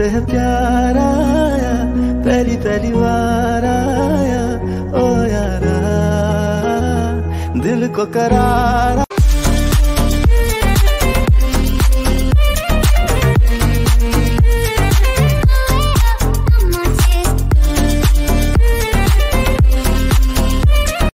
तुझसे है प्यार आया, पहली पहली बार आया ओ यारा, दिल को करार